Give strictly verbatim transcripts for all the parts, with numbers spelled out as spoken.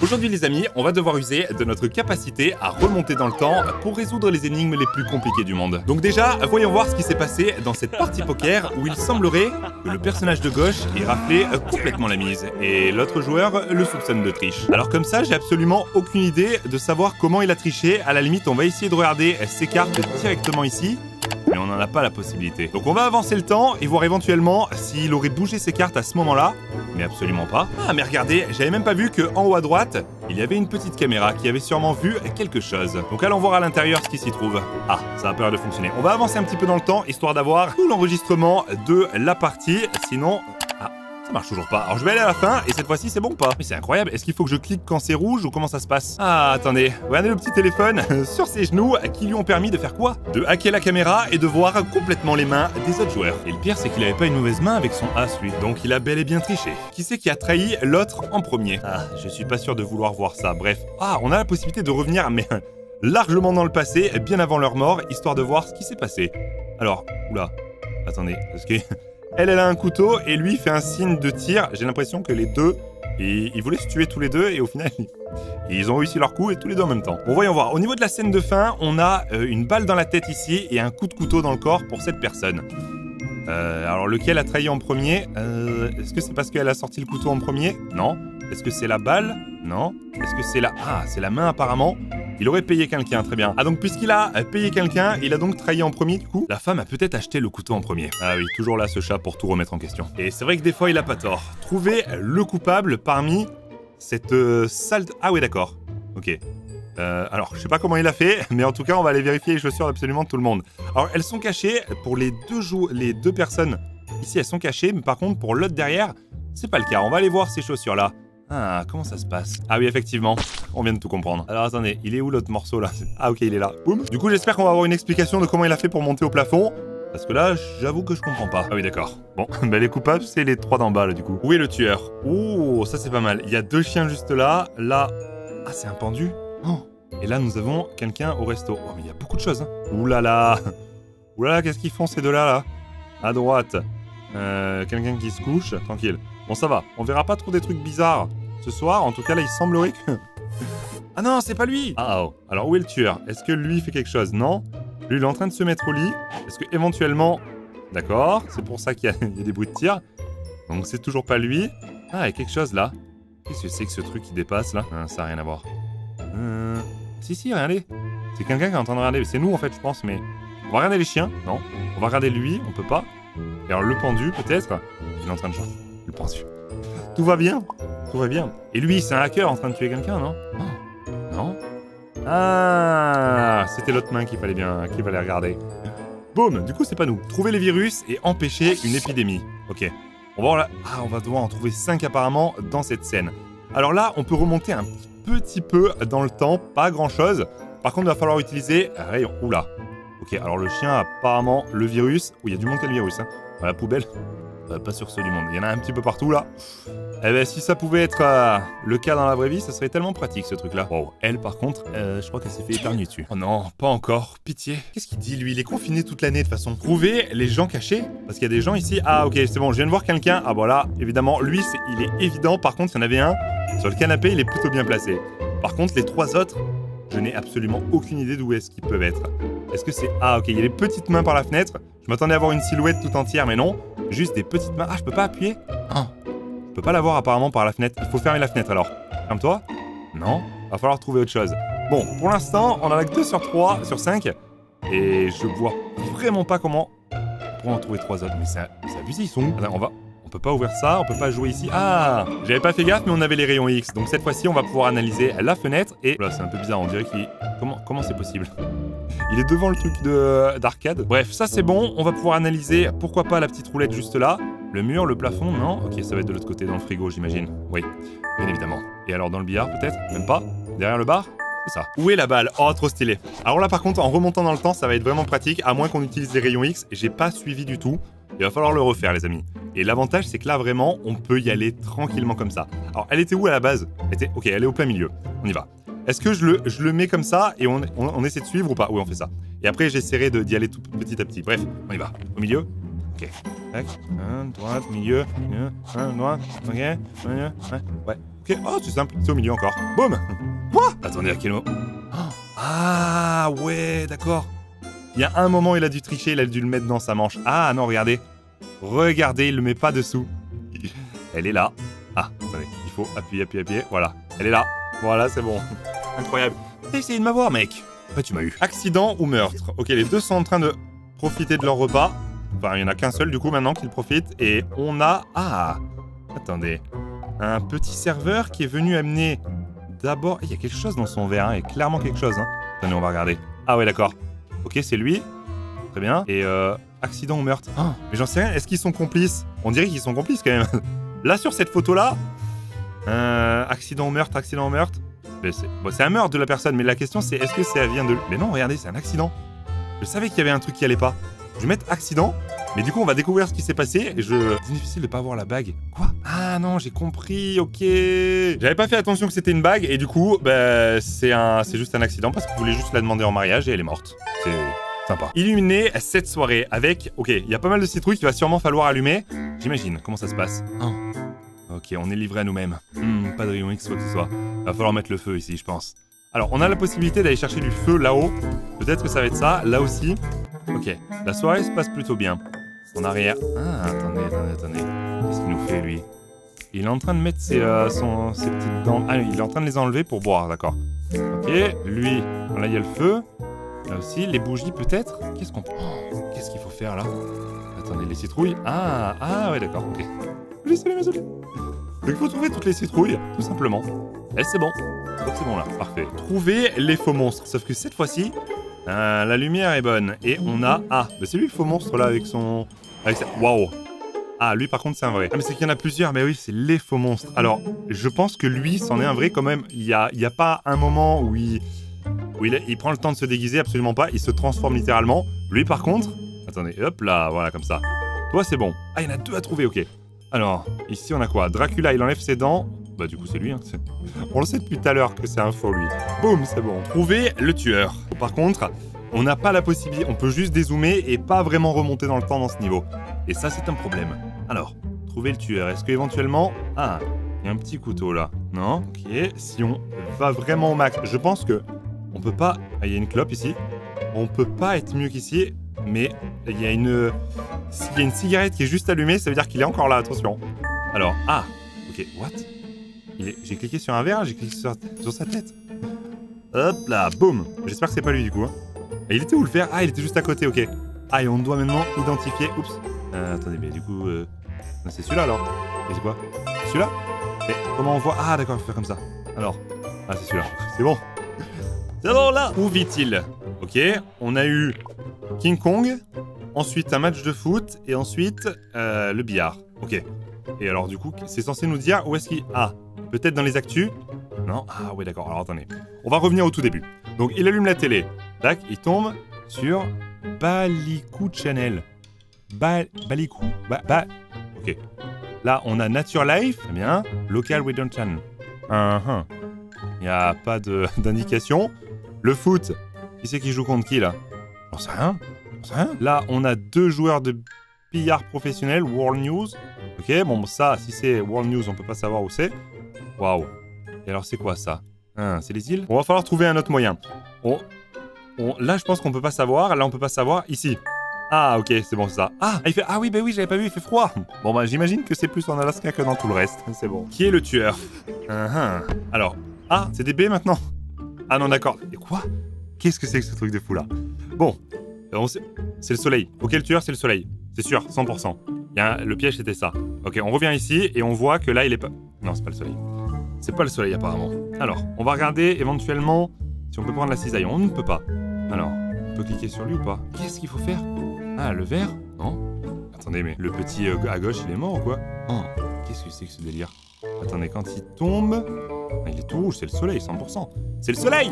Aujourd'hui les amis, on va devoir user de notre capacité à remonter dans le temps pour résoudre les énigmes les plus compliquées du monde. Donc déjà, voyons voir ce qui s'est passé dans cette partie poker où il semblerait que le personnage de gauche ait raflé complètement la mise et l'autre joueur le soupçonne de triche. Alors comme ça, j'ai absolument aucune idée de savoir comment il a triché. À la limite, on va essayer de regarder ses cartes directement ici. Mais on n'en a pas la possibilité. Donc on va avancer le temps et voir éventuellement s'il aurait bougé ses cartes à ce moment-là. Mais absolument pas. Ah mais regardez, j'avais même pas vu qu'en haut à droite, il y avait une petite caméra qui avait sûrement vu quelque chose. Donc allons voir à l'intérieur ce qui s'y trouve. Ah, ça a peur de fonctionner. On va avancer un petit peu dans le temps, histoire d'avoir tout l'enregistrement de la partie. Sinon... Ça marche toujours pas. Alors je vais aller à la fin et cette fois-ci c'est bon ou pas? Mais c'est incroyable. Est-ce qu'il faut que je clique quand c'est rouge ou comment ça se passe? Ah attendez, regardez le petit téléphone sur ses genoux qui lui ont permis de faire quoi? De hacker la caméra et de voir complètement les mains des autres joueurs. Et le pire c'est qu'il avait pas une mauvaise main avec son as lui. Donc il a bel et bien triché. Qui c'est qui a trahi l'autre en premier? Ah, je suis pas sûr de vouloir voir ça. Bref. Ah, on a la possibilité de revenir mais largement dans le passé, bien avant leur mort, histoire de voir ce qui s'est passé. Alors, oula, attendez, parce que... Elle, elle a un couteau et lui fait un signe de tir. J'ai l'impression que les deux, ils, ils voulaient se tuer tous les deux et au final, ils ont réussi leur coup et tous les deux en même temps. Bon, voyons voir. Au niveau de la scène de fin, on a euh, une balle dans la tête ici et un coup de couteau dans le corps pour cette personne. Euh, alors, lequel a trahi en premier? euh, Est-ce que c'est parce qu'elle a sorti le couteau en premier? Non. Est-ce que c'est la balle? Non. Est-ce que c'est la... Ah, c'est la main apparemment. Il aurait payé quelqu'un, très bien. Ah donc puisqu'il a payé quelqu'un, il a donc trahi en premier du coup. La femme a peut-être acheté le couteau en premier. Ah oui, toujours là ce chat pour tout remettre en question. Et c'est vrai que des fois il a pas tort. Trouver le coupable parmi cette euh, salle... Ah oui d'accord, ok. Euh, alors je sais pas comment il a fait, mais en tout cas on va aller vérifier les chaussures d'absolument tout le monde. Alors elles sont cachées pour les deux, jou les deux personnes. Ici elles sont cachées, mais par contre pour l'autre derrière, c'est pas le cas. On va aller voir ces chaussures là. Ah, comment ça se passe? Ah oui, effectivement, on vient de tout comprendre. Alors attendez, il est où l'autre morceau là? Ah ok, il est là. Boum. Du coup, j'espère qu'on va avoir une explication de comment il a fait pour monter au plafond. Parce que là, j'avoue que je comprends pas. Ah oui, d'accord. Bon, bah les coupables, c'est les trois d'en bas là du coup. Où est le tueur? Oh, ça c'est pas mal. Il y a deux chiens juste là. Là... Ah, c'est un pendu. Oh. Et là, nous avons quelqu'un au resto. Oh, mais il y a beaucoup de choses. Hein. Ouh là là. Ouh là là, qu'est-ce qu'ils font ces deux-là là? À droite. Euh, quelqu'un qui se couche. Tranquille. Bon, ça va. On verra pas trop des trucs bizarres ce soir. En tout cas, là, il semblerait que... Ah non, c'est pas lui. Ah oh. Alors, où est le tueur? Est-ce que lui fait quelque chose? Non. Lui, il est en train de se mettre au lit. Est-ce que éventuellement... D'accord. C'est pour ça qu'il y, y a des bruits de tir. Donc, c'est toujours pas lui. Ah, il y a quelque chose, là. Qu'est-ce que c'est que ce truc qui dépasse, là? ah, Ça n'a rien à voir. Euh... Si, si, regardez. C'est quelqu'un qui est en train de regarder. C'est nous, en fait, je pense, mais... On va regarder les chiens. Non. On va regarder lui. On peut pas. Et alors, le pendu, peut-être. Il est en train de changer. Le pendu. Tout va bien. Tout va bien. Et lui, c'est un hacker en train de tuer quelqu'un, non? oh. Non. Ah, c'était l'autre main qu'il fallait bien, qu'il fallait regarder. Boum. Du coup, c'est pas nous. Trouver les virus et empêcher une épidémie. Ok. On va voir là. Ah, on va devoir en trouver cinq apparemment dans cette scène. Alors là, on peut remonter un petit peu dans le temps. Pas grand-chose. Par contre, il va falloir utiliser un rayon. Oula. Ok. Alors le chien a apparemment le virus. Oui, il y a du monde qui a le virus. Hein. À la poubelle. Euh, pas sur ceux du monde. Il y en a un petit peu partout là. Eh ben, si ça pouvait être euh, le cas dans la vraie vie, ça serait tellement pratique ce truc là. Wow. Elle par contre, euh, je crois qu'elle s'est fait éternuer dessus. Oh non, pas encore. Pitié. Qu'est-ce qu'il dit lui? Il est confiné toute l'année de toute façon. Trouver les gens cachés? Parce qu'il y a des gens ici. Ah ok, c'est bon, je viens de voir quelqu'un. Ah voilà, évidemment, lui, est, il est évident. Par contre, il y en avait un sur le canapé, il est plutôt bien placé. Par contre, les trois autres, je n'ai absolument aucune idée d'où est-ce qu'ils peuvent être. Est-ce que c'est... Ah ok, il y a les petites mains par la fenêtre. Je m'attendais à avoir une silhouette tout entière, mais non. Juste des petites mains. Ah, je peux pas appuyer? Ah. Je peux pas l'avoir apparemment par la fenêtre. Il faut fermer la fenêtre alors. Ferme-toi. Non. Va falloir trouver autre chose. Bon, pour l'instant, on en a que deux sur trois, sur cinq. Et je vois vraiment pas comment... Pour en trouver trois autres. Mais c'est abusé, ils sont où? Attends, on va... On peut pas ouvrir ça, on peut pas jouer ici. Ah! J'avais pas fait gaffe, mais on avait les rayons X. Donc cette fois-ci, on va pouvoir analyser la fenêtre. Et là, c'est un peu bizarre, on dirait qu'il... Comment comment c'est possible? Il est devant le truc d'arcade. Bref, ça c'est bon. On va pouvoir analyser, pourquoi pas la petite roulette juste là. Le mur, le plafond, non? Ok, ça va être de l'autre côté, dans le frigo, j'imagine. Oui, bien évidemment. Et alors dans le billard, peut-être? Même pas? Derrière le bar? C'est ça. Où est la balle? Oh, trop stylé. Alors là, par contre, en remontant dans le temps, ça va être vraiment pratique, à moins qu'on utilise les rayons X. J'ai pas suivi du tout. Il va falloir le refaire, les amis. Et l'avantage, c'est que là, vraiment, on peut y aller tranquillement comme ça. Alors, elle était où à la base? Elle était... Ok, elle est au plein milieu. On y va. Est-ce que je le, je le mets comme ça et on, on, on essaie de suivre ou pas? Oui, on fait ça. Et après, j'essaierai d'y aller tout petit à petit. Bref, on y va. Au milieu. Ok. Tac. Un, droite, milieu. Un, droite. Ok. Ouais. Ok, oh, c'est simple, c'est au milieu encore. Boum. Quoi? Attendez, à quel moment? Ah, ouais, d'accord. Il y a un moment, il a dû tricher, il a dû le mettre dans sa manche. Ah, non, regardez. Regardez, il le met pas dessous. Elle est là. Ah, attendez, il faut appuyer, appuyer, appuyer. Voilà, elle est là. Voilà, c'est bon. Incroyable. T'as essayé de m'avoir, mec. Ouais, tu m'as eu. Accident ou meurtre? Ok, les deux sont en train de profiter de leur repas. Enfin, il n'y en a qu'un seul, du coup, maintenant, qu'il profite. Et on a... Ah, attendez. Un petit serveur qui est venu amener... D'abord... Il y a quelque chose dans son verre, hein. Il y a clairement quelque chose, hein. Attendez, on va regarder. Ah ouais, d'accord. Ok, c'est lui. Très bien. Et euh... accident ou meurtre? Oh, mais j'en sais rien. Est-ce qu'ils sont complices? On dirait qu'ils sont complices, quand même. Là, sur cette photo-là... Euh... Accident ou meurtre, accident ou meurtre... C'est bon, un meurtre de la personne, mais la question, c'est est-ce que ça vient de... Mais non, regardez, c'est un accident. Je savais qu'il y avait un truc qui allait pas. Je vais mettre accident, mais du coup, on va découvrir ce qui s'est passé. Et je... C'est difficile de pas voir la bague. Quoi? Ah non, j'ai compris, ok. J'avais pas fait attention que c'était une bague, et du coup, bah, c'est un... c'est juste un accident, parce qu'il voulait juste la demander en mariage, et elle est morte. C'est sympa. Illuminer cette soirée avec... Ok, il y a pas mal de citrouilles qu'il va sûrement falloir allumer. J'imagine. Comment ça se passe? Oh. Ok, on est livré à nous-mêmes. Hmm, pas de rayon X, quoi que ce soit. Va falloir mettre le feu ici, je pense. Alors, on a la possibilité d'aller chercher du feu là-haut. Peut-être que ça va être ça, là aussi. Ok, la soirée se passe plutôt bien. En arrière... Ah, attendez, attendez, attendez. Qu'est-ce qu'il nous fait, lui? Il est en train de mettre ses, euh, son, ses petites dents... Ah, il est en train de les enlever pour boire, d'accord. Ok, lui... Là, il y a le feu. Là aussi, les bougies, peut-être. Qu'est-ce qu'on... Oh, qu'est-ce qu'il faut faire, là? Attendez, les citrouilles... Ah, ah, ouais, d'accord, ok. Désolé, désolé. Donc il faut trouver toutes les citrouilles, tout simplement. Et c'est bon. Donc c'est bon là, parfait. Trouver les faux monstres. Sauf que cette fois-ci, euh, la lumière est bonne. Et on a... Ah, bah c'est lui le faux monstre là avec son... Avec sa... Waouh. Ah, lui par contre c'est un vrai. Ah mais c'est qu'il y en a plusieurs, mais oui, c'est les faux monstres. Alors, je pense que lui, c'en est un vrai quand même. Il n'y a, il y a pas un moment où il... Où il, il prend le temps de se déguiser, absolument pas. Il se transforme littéralement. Lui par contre... Attendez, hop là, voilà, comme ça. Toi c'est bon. Ah, il y en a deux à trouver, ok. Alors, ici on a quoi? Dracula, il enlève ses dents. Bah du coup c'est lui, hein. On le sait depuis tout à l'heure que c'est un faux lui. Boum, c'est bon. Trouver le tueur. Par contre, on n'a pas la possibilité, on peut juste dézoomer et pas vraiment remonter dans le temps dans ce niveau. Et ça c'est un problème. Alors, trouver le tueur. Est-ce que éventuellement... Ah, il y a un petit couteau là. Non? Ok, si on va vraiment au max. Je pense que on peut pas... Ah, il y a une clope ici. On peut pas être mieux qu'ici. Mais il y a une... S'il y a une cigarette qui est juste allumée, ça veut dire qu'il est encore là, attention. Alors, ah, ok, what? Est... J'ai cliqué sur un verre, j'ai cliqué sur... sur sa tête. Hop là, boum. J'espère que c'est pas lui du coup. Hein. Et il était où le verre? Ah, il était juste à côté, ok. Ah, et on doit maintenant identifier... Oups. Euh, attendez, mais du coup... Euh... C'est celui-là alors. Et c'est quoi? Celui-là? Mais comment on voit? Ah, d'accord, il faut faire comme ça. Alors, ah, c'est celui-là. C'est bon. C'est bon là. Où vit-il? Ok, on a eu King Kong, ensuite un match de foot, et ensuite euh, le billard. Ok. Et alors du coup, c'est censé nous dire où est-ce qu'il... Ah, peut-être dans les actus? Non? Ah ouais, d'accord, alors attendez. On va revenir au tout début. Donc il allume la télé. Tac, il tombe sur Balikou Channel. Ba... Balikou. Ba... Ba... Ok. Là, on a Nature Life. Très bien. Local Redemption. Uh-huh. Il n'y a pas d'indication. Le foot... Qui c'est qui joue contre qui, là? J'en sais rien. J'en sais rien. Là, on a deux joueurs de billard professionnels, World News. Ok, bon, ça, si c'est World News, on peut pas savoir où c'est. Waouh. Et alors, c'est quoi, ça? Hein, c'est les îles? On va falloir trouver un autre moyen. On... On... Là, je pense qu'on peut pas savoir. Là, on peut pas savoir. Ici. Ah, ok, c'est bon, c'est ça. Ah, il fait... Ah oui, bah oui, j'avais pas vu, il fait froid. Bon, bah, j'imagine que c'est plus en Alaska que dans tout le reste. C'est bon. Qui est le tueur? uh-huh. Alors... Ah, c'est des baies, maintenant? Ah non, d'accord. Et quoi? Qu'est-ce que c'est que ce truc de fou là? Bon, c'est le soleil. Ok, le tueur, c'est le soleil. C'est sûr, cent pour cent. Il y a un... Le piège, c'était ça. Ok, on revient ici et on voit que là, il est pas... Non, c'est pas le soleil. C'est pas le soleil, apparemment. Alors, on va regarder éventuellement si on peut prendre la cisaille. On ne peut pas. Alors, on peut cliquer sur lui ou pas? Qu'est-ce qu'il faut faire? Ah, le vert? Non. Attendez, mais le petit euh, à gauche, il est mort ou quoi? Oh, qu'est-ce que c'est que ce délire? Attendez, quand il tombe... Ah, il est tout rouge, c'est le soleil, cent pour cent. C'est le soleil!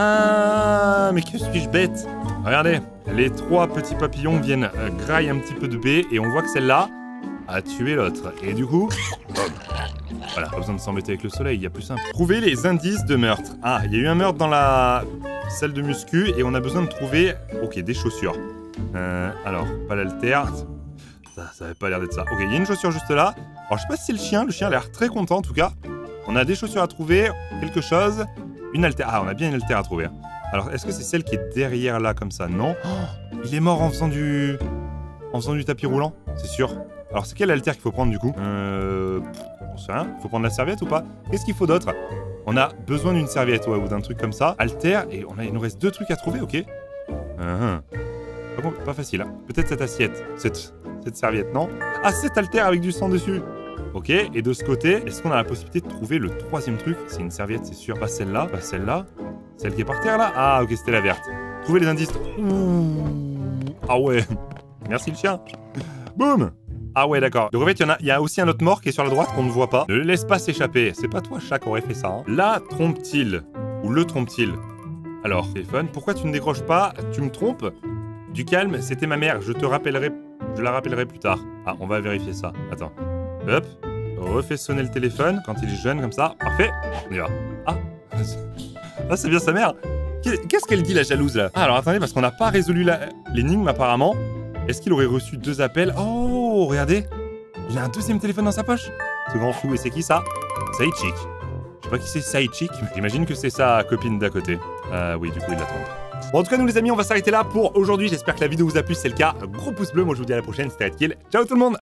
Ah, mais que suis-je bête? Regardez, les trois petits papillons viennent euh, grailler un petit peu de baie et on voit que celle-là a tué l'autre. Et du coup, boum. Voilà, pas besoin de s'embêter avec le soleil, il y a plus simple. Trouver les indices de meurtre. Ah, il y a eu un meurtre dans la salle de muscu et on a besoin de trouver, ok, des chaussures. Euh, alors, pas l'alter. Ça, ça avait pas l'air d'être ça. Ok, il y a une chaussure juste là. Alors, je sais pas si c'est le chien, le chien a l'air très content en tout cas. On a des chaussures à trouver, quelque chose. Une altère. Ah, on a bien une altère à trouver. Alors, est-ce que c'est celle qui est derrière là, comme ça? Non. Oh, il est mort en faisant du... En faisant du tapis roulant, c'est sûr. Alors, c'est quelle altère qu'il faut prendre, du coup? Euh... On sait rien. Faut prendre la serviette ou pas? Qu'est-ce qu'il faut d'autre? On a besoin d'une serviette, ouais, ou d'un truc comme ça. Altère, et on a... il nous reste deux trucs à trouver, ok. Uh -huh. Pas, bon, pas facile, hein. Peut-être cette assiette. Cette... cette serviette, non? Ah, cette altère avec du sang dessus. Ok, et de ce côté, est-ce qu'on a la possibilité de trouver le troisième truc? C'est une serviette, c'est sûr. Pas celle-là, pas celle-là. Celle qui est par terre, là? Ah, ok, c'était la verte. Trouvez les indices. Ouh. Ah ouais. Merci le chien. Boum. Ah ouais, d'accord. Donc en fait, il y, en a, il y a aussi un autre mort qui est sur la droite qu'on ne voit pas. Ne le laisse pas s'échapper. C'est pas toi, chat, qui aurait fait ça. Hein. La trompe-t-il? Ou le trompe-t-il? Alors, téléphone, pourquoi tu ne décroches pas? Tu me trompes? Du calme, c'était ma mère. Je te rappellerai... Je la rappellerai plus tard. Ah, on va vérifier ça. Attends. Hop. Refais sonner le téléphone quand il est jeune, comme ça. Parfait. On y va. Ah. Ah, c'est bien sa mère. Qu'est-ce qu'elle dit, la jalouse, là? Ah, alors attendez, parce qu'on n'a pas résolu l'énigme, apparemment. Est-ce qu'il aurait reçu deux appels? Oh, regardez. Il a un deuxième téléphone dans sa poche. Ce grand fou. Et c'est qui, ça? Saïchik. Je sais pas qui c'est, Saïchik. J'imagine que c'est sa copine d'à côté. Euh, oui, du coup, il la trompe. Bon, en tout cas, nous, les amis, on va s'arrêter là pour aujourd'hui. J'espère que la vidéo vous a plu. Si c'est le cas, gros pouce bleu. Moi, je vous dis à la prochaine. C'était Redkill. Ciao, tout le monde.